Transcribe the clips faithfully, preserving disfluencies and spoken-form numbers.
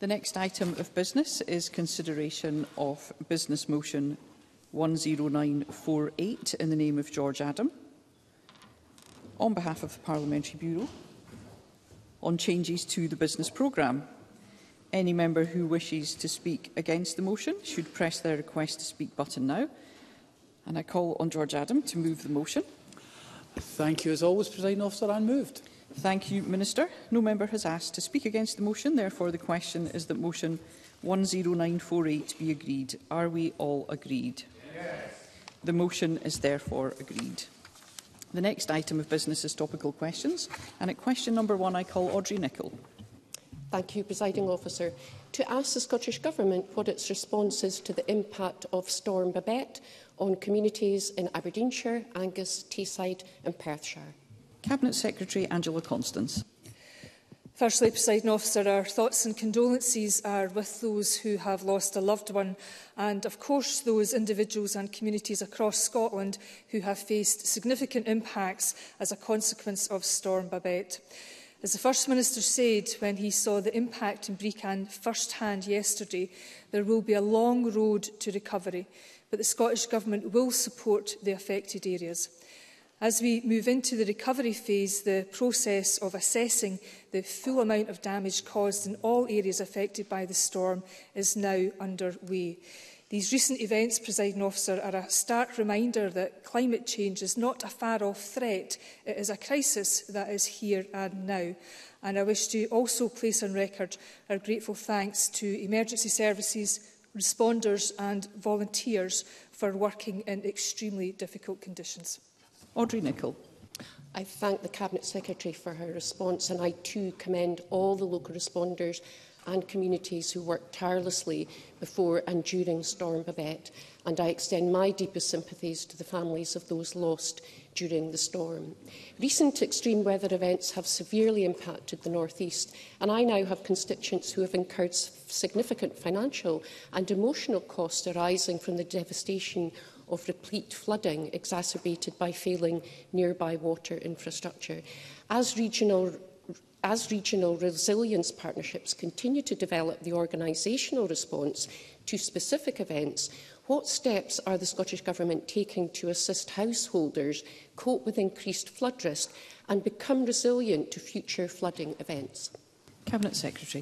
The next item of business is consideration of business motion one zero nine four eight in the name of George Adam, on behalf of the Parliamentary Bureau, on changes to the business programme. Any member who wishes to speak against the motion should press their request to speak button now. And I call on George Adam to move the motion. Thank you. As always, Presiding Officer, unmoved. Thank you, Minister. No member has asked to speak against the motion. Therefore, the question is that motion one zero nine four eight be agreed. Are we all agreed? Yes. The motion is therefore agreed. The next item of business is topical questions. And at question number one, I call Audrey Nicholl. Thank you, Presiding Officer. To ask the Scottish Government what its response is to the impact of Storm Babette on communities in Aberdeenshire, Angus, Teesside and Perthshire. Cabinet Secretary Angela Constance. Firstly, Presiding Officer, our thoughts and condolences are with those who have lost a loved one and, of course, those individuals and communities across Scotland who have faced significant impacts as a consequence of Storm Babette. As the First Minister said when he saw the impact in Brecon first-hand yesterday, there will be a long road to recovery, but the Scottish Government will support the affected areas. As we move into the recovery phase, the process of assessing the full amount of damage caused in all areas affected by the storm is now underway. These recent events, Presiding Officer, are a stark reminder that climate change is not a far-off threat. It is a crisis that is here and now. And I wish to also place on record our grateful thanks to emergency services, responders and volunteers for working in extremely difficult conditions. Audrey Nicholl. I thank the Cabinet Secretary for her response, and I too commend all the local responders and communities who worked tirelessly before and during Storm Babette, and I extend my deepest sympathies to the families of those lost during the storm. Recent extreme weather events have severely impacted the North East, and I now have constituents who have incurred significant financial and emotional costs arising from the devastation of replete flooding exacerbated by failing nearby water infrastructure. As regional As regional resilience partnerships continue to develop the organisational response to specific events, what steps are the Scottish Government taking to assist householders cope with increased flood risk and become resilient to future flooding events? Cabinet Secretary.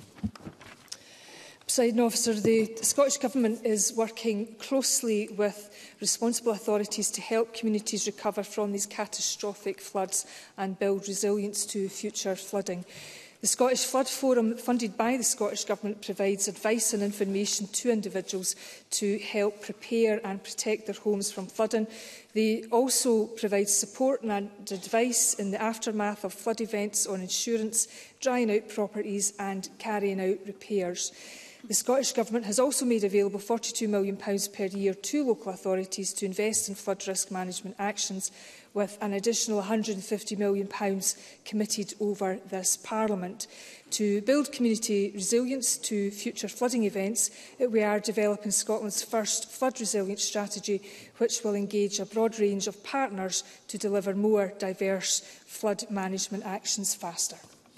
Presiding Officer, the Scottish Government is working closely with responsible authorities to help communities recover from these catastrophic floods and build resilience to future flooding. The Scottish Flood Forum, funded by the Scottish Government, provides advice and information to individuals to help prepare and protect their homes from flooding. They also provide support and advice in the aftermath of flood events on insurance, drying out properties and carrying out repairs. The Scottish Government has also made available forty-two million pounds per year to local authorities to invest in flood risk management actions, with an additional one hundred and fifty million pounds committed over this Parliament. To build community resilience to future flooding events, we are developing Scotland's first flood resilience strategy, which will engage a broad range of partners to deliver more diverse flood management actions faster.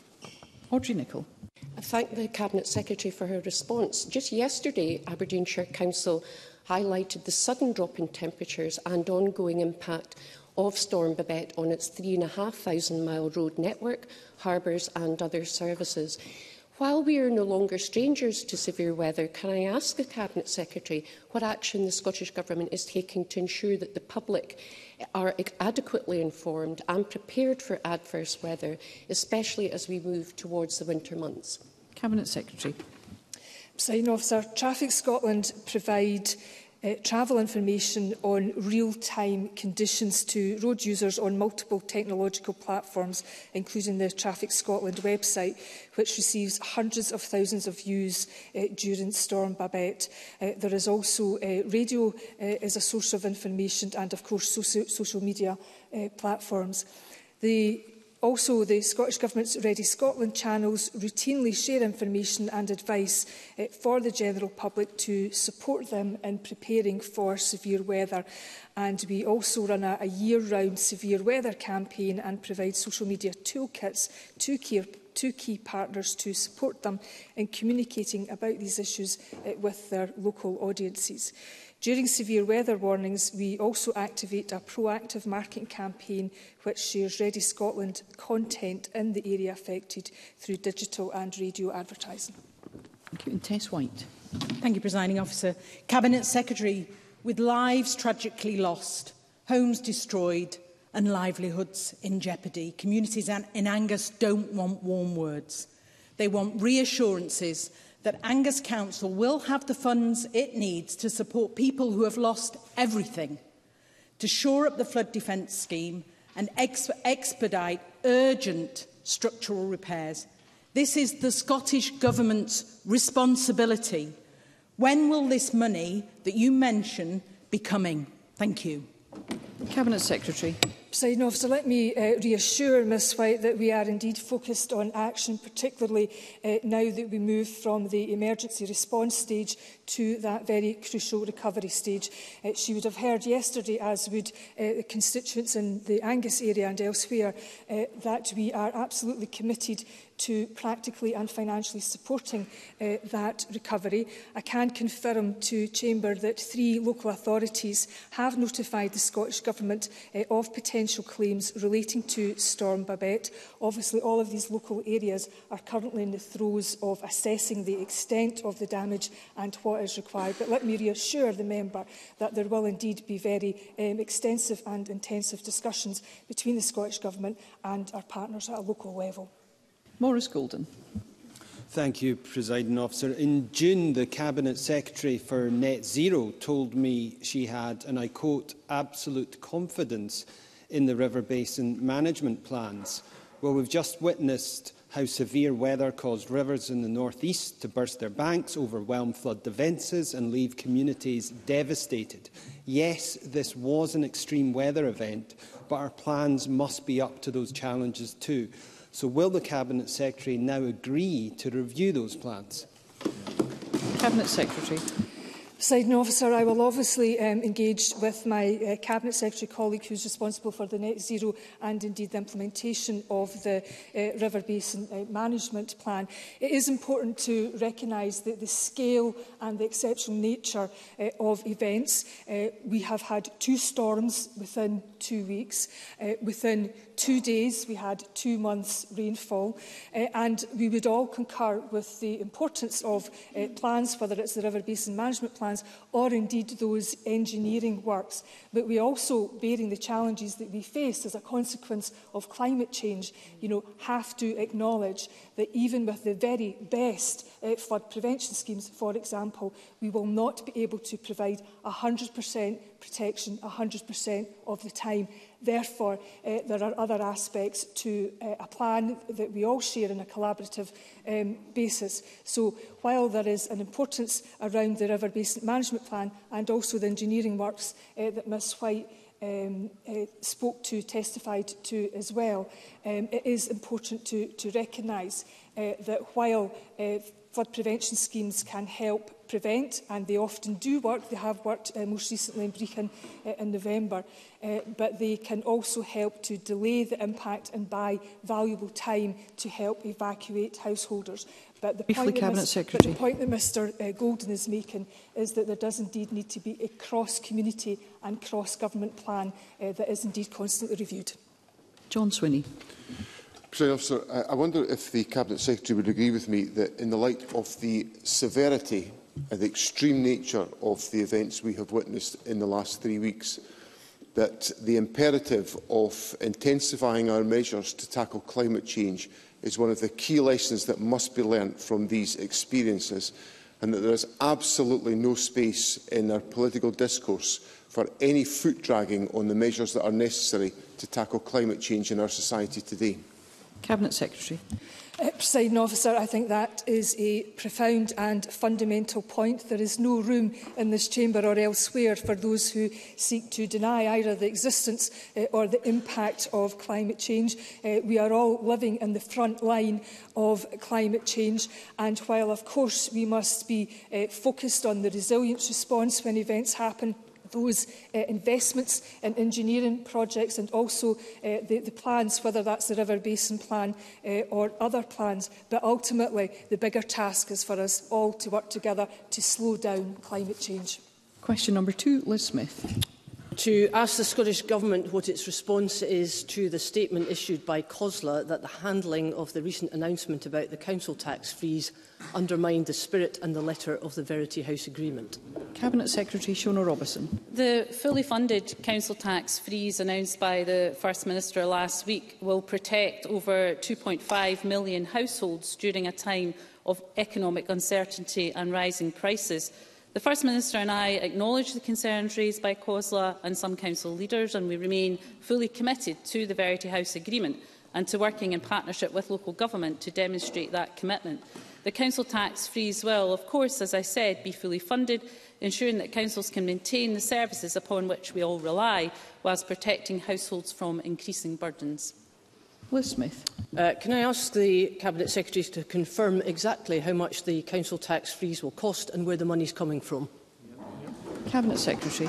Audrey Nicholl. I thank the Cabinet Secretary for her response. Just yesterday, Aberdeenshire Council highlighted the sudden drop in temperatures and ongoing impact of Storm Babette on its three thousand five hundred mile road network, harbours and other services. While we are no longer strangers to severe weather, can I ask the Cabinet Secretary what action the Scottish Government is taking to ensure that the public are adequately informed and prepared for adverse weather, especially as we move towards the winter months? Cabinet Secretary. Presiding Officer, Traffic Scotland provide uh, travel information on real-time conditions to road users on multiple technological platforms, including the Traffic Scotland website, which receives hundreds of thousands of views uh, during Storm Babette. Uh, there is also uh, radio uh, as a source of information and, of course, social, social media uh, platforms. The Also, the Scottish Government's Ready Scotland channels routinely share information and advice uh, for the general public to support them in preparing for severe weather. And we also run a, a year-round severe weather campaign and provide social media toolkits to care two key partners to support them in communicating about these issues uh, with their local audiences. During severe weather warnings, we also activate a proactive marketing campaign which shares Ready Scotland content in the area affected through digital and radio advertising. Thank you. And Tess White. Thank you, Presiding Officer. Cabinet Secretary, with lives tragically lost, homes destroyed and livelihoods in jeopardy, communities in Angus don't want warm words. They want reassurances that Angus Council will have the funds it needs to support people who have lost everything, to shore up the flood defence scheme and ex expedite urgent structural repairs. This is the Scottish Government's responsibility. When will this money that you mention be coming? Thank you. Cabinet Secretary. Presiding Officer, let me uh, reassure Ms White that we are indeed focused on action, particularly uh, now that we move from the emergency response stage to that very crucial recovery stage. Uh, she would have heard yesterday, as would uh, the constituents in the Angus area and elsewhere, uh, that we are absolutely committed to practically and financially supporting uh, that recovery. I can confirm to Chamber that three local authorities have notified the Scottish Government uh, of potential claims relating to Storm Babette. Obviously, all of these local areas are currently in the throes of assessing the extent of the damage and what is required. But let me reassure the member that there will indeed be very um, extensive and intensive discussions between the Scottish Government and our partners at a local level. Maurice Golden. Thank you, Presiding Officer. In June, the Cabinet Secretary for Net Zero told me she had, and I quote, absolute confidence in the river basin management plans. Well, we've just witnessed how severe weather caused rivers in the North East to burst their banks, overwhelm flood defences and leave communities devastated. Yes, this was an extreme weather event, but our plans must be up to those challenges too. So will the Cabinet Secretary now agree to review those plans? Cabinet Secretary. Presiding Officer, I will obviously um, engage with my uh, Cabinet Secretary colleague who is responsible for the Net Zero and indeed the implementation of the uh, River Basin uh, Management Plan. It is important to recognise that the scale and the exceptional nature uh, of events. Uh, we have had two storms within two weeks. Uh, within two days, we had two months' rainfall. Uh, and we would all concur with the importance of uh, plans, whether it's the River Basin Management Plans or indeed those engineering works. But we also, bearing the challenges that we face as a consequence of climate change, you know, have to acknowledge that even with the very best uh, flood prevention schemes, for example, we will not be able to provide one hundred percent protection one hundred percent of the time. Therefore, uh, there are other aspects to uh, a plan that we all share on a collaborative um, basis. So while there is an importance around the River Basin Management Plan and also the engineering works uh, that Ms White um, uh, spoke to, testified to as well, um, it is important to, to recognise uh, that while uh, flood prevention schemes can help prevent, and they often do work. They have worked uh, most recently in Brecon uh, in November, uh, but they can also help to delay the impact and buy valuable time to help evacuate householders. But the, Briefly, point that, Cabinet Miz Secretary. but the point that Mr uh, Golden is making is that there does indeed need to be a cross-community and cross-government plan uh, that is indeed constantly reviewed. John Swinney. Presiding Officer, I, I wonder if the Cabinet Secretary would agree with me that in the light of the severity and the extreme nature of the events we have witnessed in the last three weeks, that the imperative of intensifying our measures to tackle climate change is one of the key lessons that must be learnt from these experiences, and that there is absolutely no space in our political discourse for any foot-dragging on the measures that are necessary to tackle climate change in our society today. Cabinet Secretary. Uh, Presiding Officer, I think that is a profound and fundamental point. There is no room in this chamber or elsewhere for those who seek to deny either the existence uh, or the impact of climate change. Uh, we are all living in the front line of climate change, and while of course we must be uh, focused on the resilience response when events happen, those uh, investments in engineering projects and also uh, the, the plans, whether that's the River Basin Plan uh, or other plans. But ultimately, the bigger task is for us all to work together to slow down climate change. Question number two, Liz Smith. To ask the Scottish Government what its response is to the statement issued by COSLA that the handling of the recent announcement about the council tax freeze undermined the spirit and the letter of the Verity House Agreement. Cabinet Secretary Shona Robertson. The fully funded council tax freeze announced by the First Minister last week will protect over two point five million households during a time of economic uncertainty and rising prices. The First Minister and I acknowledge the concerns raised by COSLA and some council leaders, and we remain fully committed to the Verity House Agreement and to working in partnership with local government to demonstrate that commitment. The council tax freeze will, of course, as I said, be fully funded, ensuring that councils can maintain the services upon which we all rely, whilst protecting households from increasing burdens. Liz Smith. Uh, can I ask the Cabinet Secretary to confirm exactly how much the council tax freeze will cost and where the money is coming from? Cabinet Secretary.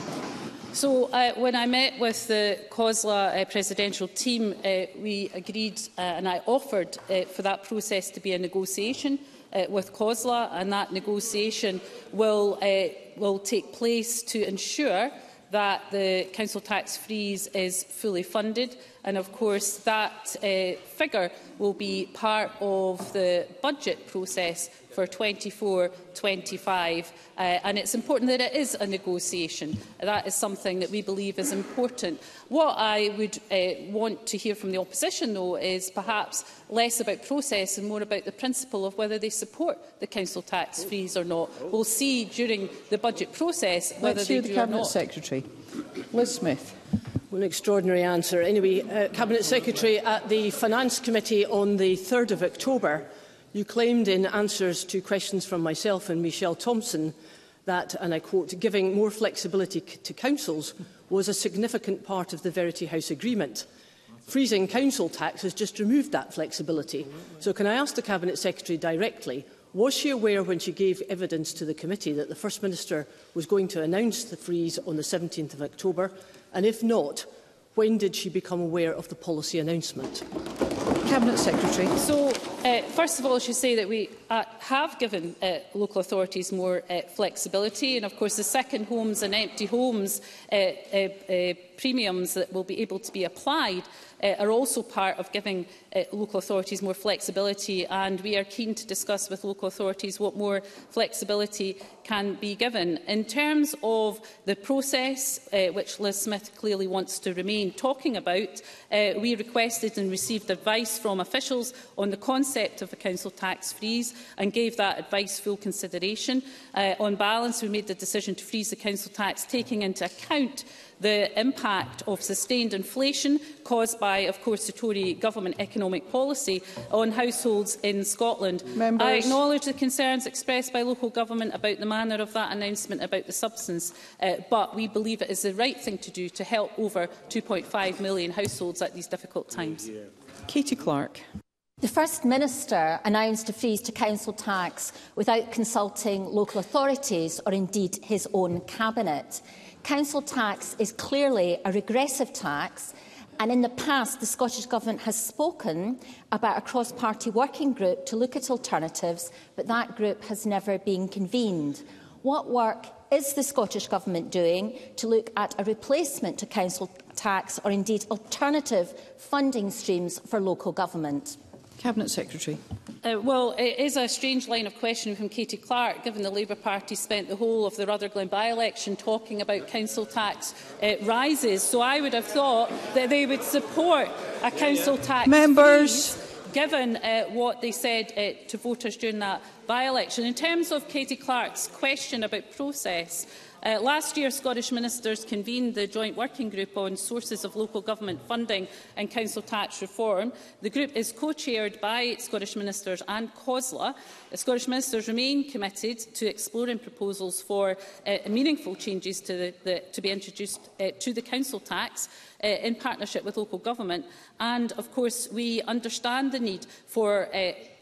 So, uh, when I met with the COSLA uh, presidential team, uh, we agreed uh, and I offered uh, for that process to be a negotiation uh, with COSLA, and that negotiation will, uh, will take place to ensure that the council tax freeze is fully funded. And of course, that uh, figure will be part of the budget process for twenty-four twenty-five. Uh, and it's important that it is a negotiation. That is something that we believe is important. What I would uh, want to hear from the opposition, though, is perhaps less about process and more about the principle of whether they support the council tax freeze or not. We'll see during the budget process whether Let's they hear do the or Cabinet not. Secretary. Liz Smith. An extraordinary answer. Anyway, uh, Cabinet Secretary, at the Finance Committee on the third of October, you claimed in answers to questions from myself and Michelle Thompson that, and I quote, giving more flexibility to councils was a significant part of the Verity House Agreement. Freezing council tax has just removed that flexibility. So can I ask the Cabinet Secretary directly, was she aware when she gave evidence to the committee that the First Minister was going to announce the freeze on the seventeenth of October? And if not, when did she become aware of the policy announcement? Cabinet Secretary. So, uh, first of all, I should say that we uh, have given uh, local authorities more uh, flexibility, and of course the second homes and empty homes uh, uh, uh, premiums that will be able to be applied uh, are also part of giving uh, local authorities more flexibility, and we are keen to discuss with local authorities what more flexibility can be given. In terms of the process, uh, which Liz Smith clearly wants to remain talking about, uh, we requested and received advice from officials on the concept of a council tax freeze and gave that advice full consideration. Uh, on balance, we made the decision to freeze the council tax, taking into account the impact of sustained inflation caused by, of course, the Tory government economic policy on households in Scotland. Members. I acknowledge the concerns expressed by local government about the manner of that announcement about the substance, uh, but we believe it is the right thing to do to help over two point five million households at these difficult times. Katie Clark. The First Minister announced a freeze to council tax without consulting local authorities or indeed his own cabinet. Council tax is clearly a regressive tax, and in the past the Scottish Government has spoken about a cross-party working group to look at alternatives, but that group has never been convened. What work is the Scottish Government doing to look at a replacement to council tax or indeed alternative funding streams for local government? Cabinet Secretary. Uh, well, it is a strange line of questioning from Katie Clark, given the Labour Party spent the whole of the Rutherglen by-election talking about council tax uh, rises. So I would have thought that they would support a council tax Members. freeze, given uh, what they said uh, to voters during that by-election. In terms of Katie Clark's question about process, Uh, last year, Scottish ministers convened the Joint Working Group on Sources of Local Government Funding and Council Tax Reform. The group is co-chaired by Scottish ministers and COSLA. The Scottish ministers remain committed to exploring proposals for uh, meaningful changes to, the, the, to be introduced uh, to the council tax uh, in partnership with local government. And, of course, we understand the need for uh,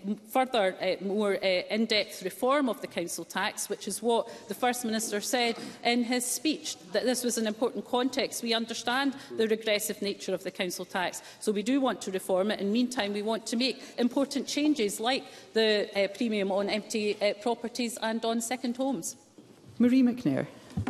further uh, more uh, in-depth reform of the council tax, which is what the First Minister said in his speech, that this was an important context. We understand the regressive nature of the council tax, so we do want to reform it. In the meantime, we want to make important changes like the uh, premium on empty uh, properties and on second homes. Marie McNair.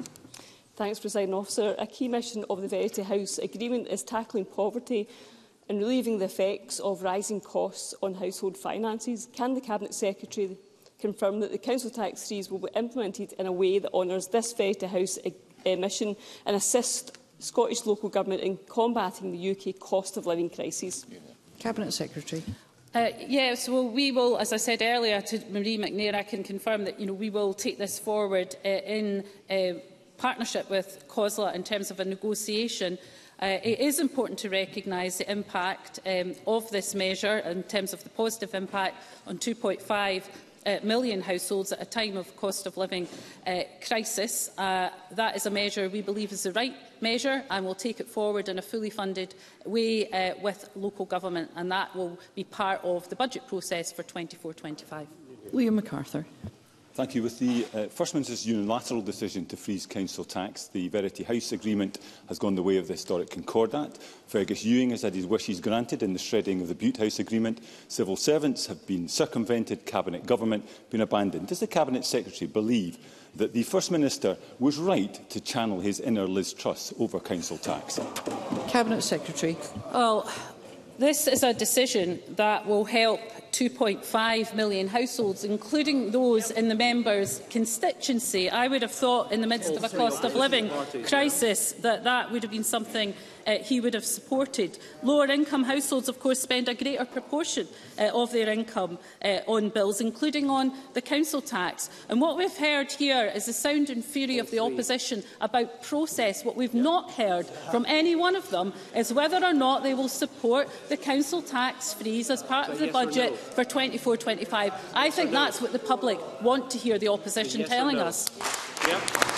Thanks, Presiding Officer. A key mission of the Verity House Agreement is tackling poverty and relieving the effects of rising costs on household finances. Can the Cabinet Secretary confirm that the council tax freeze will be implemented in a way that honours this Verity House uh, mission and assist Scottish local government in combating the U K cost of living crisis? Cabinet Secretary. Uh, yes, well, we will, as I said earlier to Marie McNair, I can confirm that you know, we will take this forward uh, in uh, partnership with COSLA in terms of a negotiation. Uh, it is important to recognise the impact um, of this measure in terms of the positive impact on two point five uh, million households at a time of cost of living uh, crisis. Uh, that is a measure we believe is the right measure, and we'll take it forward in a fully funded way uh, with local government, and that will be part of the budget process for twenty-four twenty-five. Liam MacArthur. Thank you. With the uh, First Minister's unilateral decision to freeze council tax, the Verity House Agreement has gone the way of the historic Concordat. Fergus Ewing has had his wishes granted in the shredding of the Butte House Agreement. Civil servants have been circumvented, Cabinet government been abandoned. Does the Cabinet Secretary believe that the First Minister was right to channel his inner Liz Truss over council tax? Cabinet Secretary. Well, this is a decision that will help two point five million households, including those in the member's constituency. I would have thought in the midst of a cost of living crisis that that would have been something uh, he would have supported. Lower income households, of course, spend a greater proportion uh, of their income uh, on bills, including on the council tax. And what we've heard here is the sound and fury of the opposition about process. What we've not heard from any one of them is whether or not they will support the council tax freeze as part of the budget for twenty-four twenty-five. I think that's what the public want to hear the opposition yes telling no. us. Yep.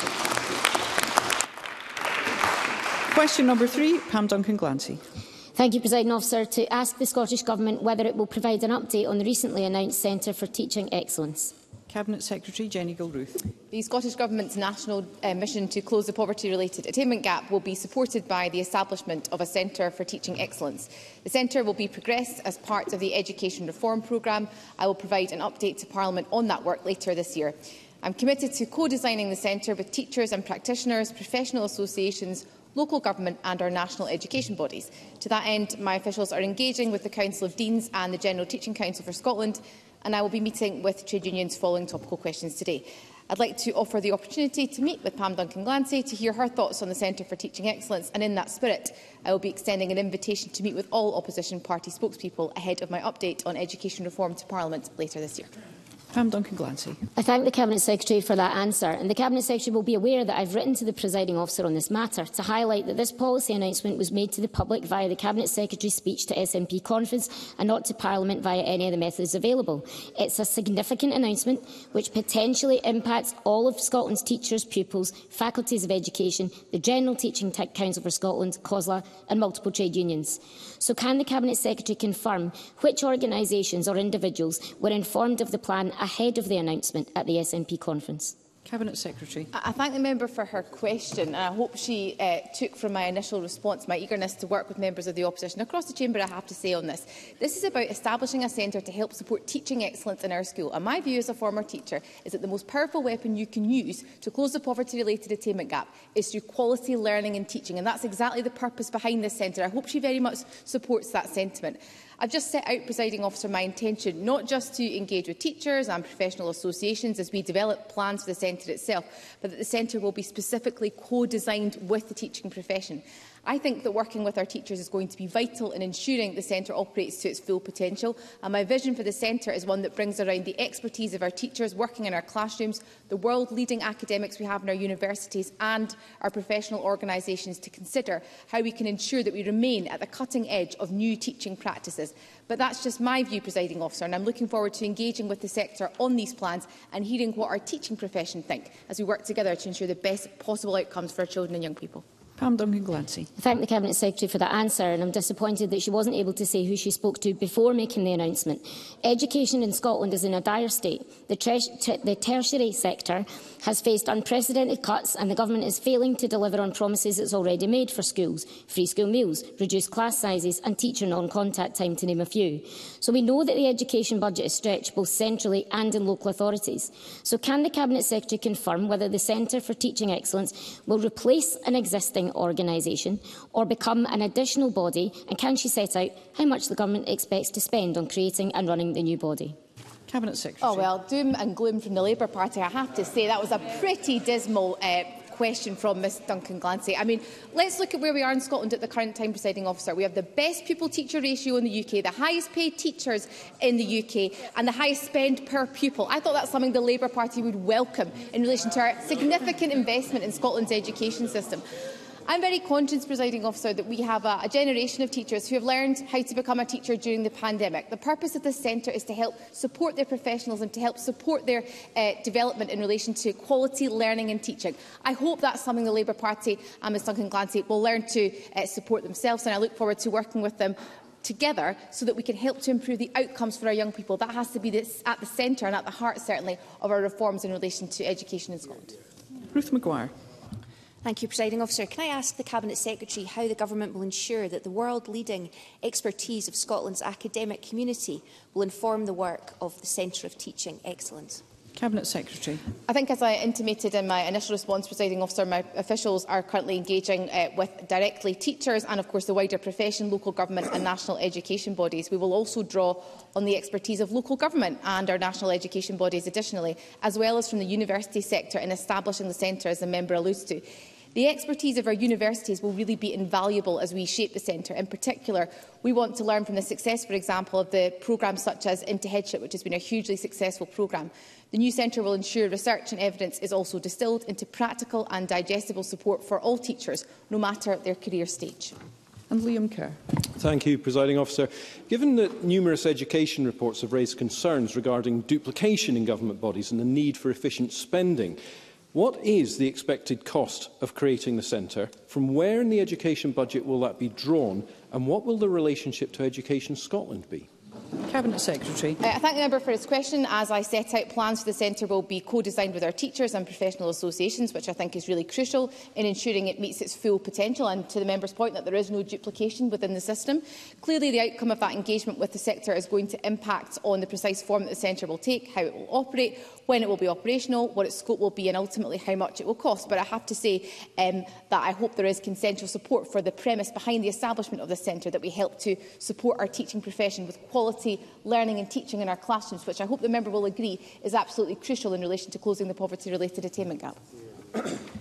Question number three, Pam Duncan-Glancy. Thank you, Presiding Officer. To ask the Scottish Government whether it will provide an update on the recently announced Centre for Teaching Excellence. Cabinet Secretary Jenny Gilruth. The Scottish Government's national uh, mission to close the poverty-related attainment gap will be supported by the establishment of a Centre for Teaching Excellence. The Centre will be progressed as part of the Education Reform Programme. I will provide an update to Parliament on that work later this year. I am committed to co-designing the Centre with teachers and practitioners, professional associations, local government and our national education bodies. To that end, my officials are engaging with the Council of Deans and the General Teaching Council for Scotland, and I will be meeting with trade unions following topical questions today. I'd like to offer the opportunity to meet with Pam Duncan-Glancy to hear her thoughts on the Centre for Teaching Excellence, and in that spirit, I will be extending an invitation to meet with all opposition party spokespeople ahead of my update on education reform to Parliament later this year. Pam Duncan-Glancy. I thank the Cabinet Secretary for that answer, and the Cabinet Secretary will be aware that I have written to the Presiding Officer on this matter to highlight that this policy announcement was made to the public via the Cabinet Secretary's speech to S N P conference and not to Parliament via any of the methods available. It's a significant announcement which potentially impacts all of Scotland's teachers, pupils, faculties of education, the General Teaching Council for Scotland, COSLA and multiple trade unions. So can the Cabinet Secretary confirm which organisations or individuals were informed of the plan ahead of the announcement at the S N P conference? Cabinet Secretary. I thank the member for her question, and I hope she uh, took from my initial response my eagerness to work with members of the opposition across the chamber, I have to say, on this. This is about establishing a centre to help support teaching excellence in our school, and my view as a former teacher is that the most powerful weapon you can use to close the poverty-related attainment gap is through quality learning and teaching, and that's exactly the purpose behind this centre. I hope she very much supports that sentiment. I've just set out, Presiding Officer, my intention not just to engage with teachers and professional associations as we develop plans for the centre itself, but that the centre will be specifically co-designed with the teaching profession. I think that working with our teachers is going to be vital in ensuring the centre operates to its full potential, and my vision for the centre is one that brings around the expertise of our teachers working in our classrooms, the world-leading academics we have in our universities and our professional organisations to consider how we can ensure that we remain at the cutting edge of new teaching practices. But that's just my view, Presiding Officer, and I'm looking forward to engaging with the sector on these plans and hearing what our teaching profession think as we work together to ensure the best possible outcomes for our children and young people. Pam Duncan-Glancy. I thank the Cabinet Secretary for that answer, and I'm disappointed that she wasn't able to say who she spoke to before making the announcement. Education in Scotland is in a dire state. The, tre the tertiary sector has faced unprecedented cuts, and the Government is failing to deliver on promises it's already made for schools: free school meals, reduced class sizes and teacher non-contact time, to name a few. So we know that the education budget is stretched both centrally and in local authorities. So can the Cabinet Secretary confirm whether the Centre for Teaching Excellence will replace an existing organisation or become an additional body, and can she set out how much the Government expects to spend on creating and running the new body? Cabinet Secretary. Oh, well, doom and gloom from the Labour Party, I have to say. That was a pretty dismal uh, question from Miz Duncan-Glancy. I mean, let's look at where we are in Scotland at the current time, Presiding Officer. We have the best pupil-teacher ratio in the U K, the highest paid teachers in the U K and the highest spend per pupil. I thought that's something the Labour Party would welcome in relation to our significant investment in Scotland's education system. I'm very conscious, Presiding Officer, that we have a, a generation of teachers who have learned how to become a teacher during the pandemic. The purpose of this centre is to help support their professionalism, to help support their uh, development in relation to quality learning and teaching. I hope that's something the Labour Party and Miz Duncan-Glancy will learn to uh, support themselves, and I look forward to working with them together so that we can help to improve the outcomes for our young people. That has to be this, at the centre and at the heart, certainly, of our reforms in relation to education in Scotland. Ruth Maguire. Thank you, Presiding Officer. Can I ask the Cabinet Secretary how the Government will ensure that the world-leading expertise of Scotland's academic community will inform the work of the Centre of Teaching Excellence? Cabinet Secretary. I think, as I intimated in my initial response, Presiding Officer, my officials are currently engaging uh, with directly teachers and, of course, the wider profession, local government and national education bodies. We will also draw on the expertise of local government and our national education bodies additionally, as well as from the university sector in establishing the centre, as the member alludes to. The expertise of our universities will really be invaluable as we shape the centre. In particular, we want to learn from the success, for example, of the programmes such as Into Headship, which has been a hugely successful programme. The new centre will ensure research and evidence is also distilled into practical and digestible support for all teachers, no matter their career stage. And Liam Kerr. Thank you, Presiding Officer. Given that numerous education reports have raised concerns regarding duplication in government bodies and the need for efficient spending, what is the expected cost of creating the centre? From where in the education budget will that be drawn? And what will the relationship to Education Scotland be? Cabinet Secretary. Uh, I thank the member for his question. As I set out, plans for the centre will be co-designed with our teachers and professional associations, which I think is really crucial in ensuring it meets its full potential, and to the member's point that there is no duplication within the system. Clearly, the outcome of that engagement with the sector is going to impact on the precise form that the centre will take, how it will operate, when it will be operational, what its scope will be and ultimately how much it will cost. But I have to say um, that I hope there is consensual support for the premise behind the establishment of the centre, that we help to support our teaching profession with quality learning and teaching in our classrooms, which I hope the member will agree is absolutely crucial in relation to closing the poverty-related attainment gap.